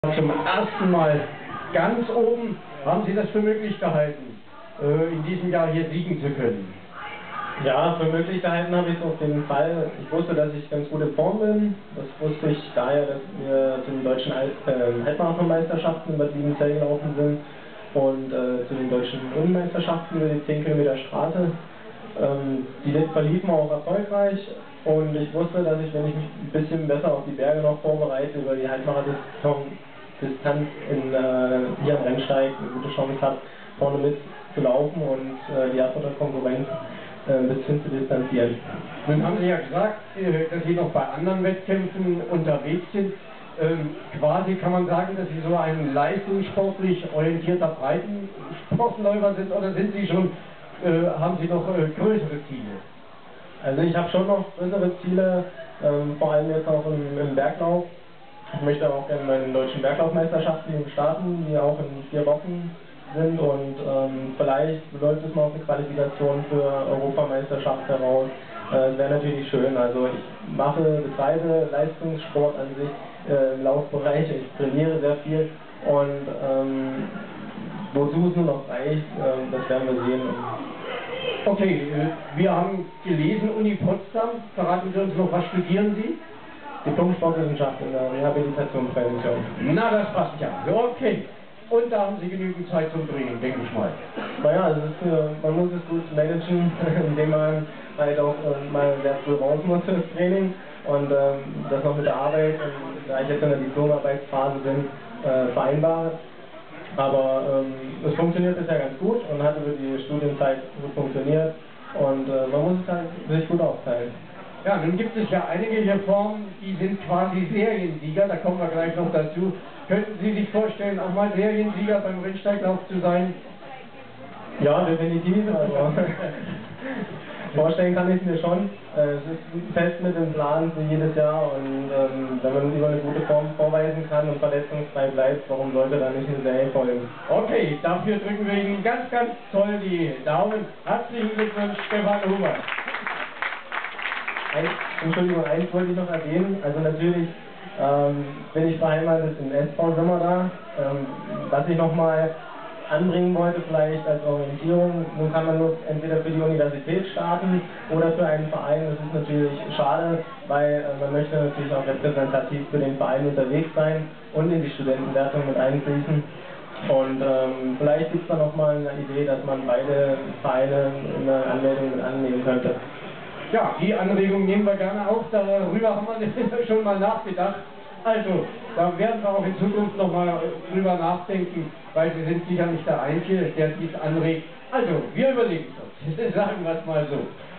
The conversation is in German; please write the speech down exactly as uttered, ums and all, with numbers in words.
Zum ersten Mal ganz oben. Haben Sie das für möglich gehalten, in diesem Jahr hier siegen zu können? Ja, für möglich gehalten habe ich es auf jeden Fall. Ich wusste, dass ich ganz gut in Form bin. Das wusste ich daher, dass wir zu den deutschen äh, Halbmarathonmeisterschaften in Bad Liebenzell gelaufen sind und äh, zu den deutschen Unimeisterschaften über die zehn Kilometer Straße. Ähm, die verliefen auch erfolgreich und ich wusste, dass ich, wenn ich mich ein bisschen besser auf die Berge noch vorbereite, über die Halbmarathon Distanz in, äh, hier am Rennsteig eine gute Chance habe, vorne mit zu laufen und äh, die erste Konkurrenz äh, ein bisschen zu distanzieren. Nun haben Sie ja gesagt, äh, dass Sie noch bei anderen Wettkämpfen unterwegs sind. Ähm, quasi kann man sagen, dass Sie so ein leistungssportlich orientierter Breitensportläufer sind, oder sind Sie schon, äh, haben Sie noch äh, größere Ziele? Also ich habe schon noch größere Ziele, ähm, vor allem jetzt auch im, im Berglauf. Ich möchte auch gerne bei den deutschen Berglaufmeisterschaften starten, die auch in vier Wochen sind, und ähm, vielleicht läuft es mal auf eine Qualifikation für Europameisterschaft heraus. Äh, wäre natürlich schön. Also ich mache, betreibe Leistungssport an sich äh, im Laufbereich, ich trainiere sehr viel und ähm, wozu es nur noch reicht, äh, das werden wir sehen. Okay, äh, wir haben gelesen, Uni Potsdam, verraten Sie uns noch, was studieren Sie? Diplom-Sportwissenschaft in der Rehabilitation und Prävention. Na, das passt ja. Okay. Und da haben Sie genügend Zeit zum Training, denke ich mal. Naja, also es ist, man muss es gut managen, indem man halt auch äh, mal sehr früh raus muss fürs Training und ähm, das noch mit der Arbeit, und da ich jetzt in der Diplomarbeitsphase bin, äh, vereinbare. Aber ähm, es funktioniert bisher ganz gut und hat über die Studienzeit gut funktioniert, und äh, man muss es halt sich gut aufteilen. Ja, nun gibt es ja einige hier vorne, die sind quasi Seriensieger, da kommen wir gleich noch dazu. Könnten Sie sich vorstellen, auch mal Seriensieger beim Rennsteiglauf zu sein? Ja, definitiv. Also, vorstellen kann ich es mir schon. Es ist fest mit dem Plan für jedes Jahr, und ähm, wenn man über eine gute Form vorweisen kann und verletzungsfrei bleibt, warum sollte da nicht eine Serie folgen? Okay, dafür drücken wir Ihnen ganz, ganz toll die Daumen. Herzlichen Glückwunsch, Stefan Huber. Ein, Entschuldigung, eins wollte ich noch erwähnen. Also natürlich ähm, bin ich beheimatet im S V Sommer da. Ähm, was ich nochmal anbringen wollte, vielleicht als Orientierung, nun kann man nur entweder für die Universität starten oder für einen Verein. Das ist natürlich schade, weil äh, man möchte natürlich auch repräsentativ für den Verein unterwegs sein und in die Studentenwertung mit einfließen. Und ähm, vielleicht gibt es da nochmal eine Idee, dass man beide Vereine in der Anmeldung mit annehmen könnte. Ja, die Anregung nehmen wir gerne auf, darüber haben wir schon mal nachgedacht. Also, da werden wir auch in Zukunft noch mal drüber nachdenken, weil Sie sind sicher nicht der Einzige, der dies anregt. Also, wir überlegen es uns, sagen wir es mal so.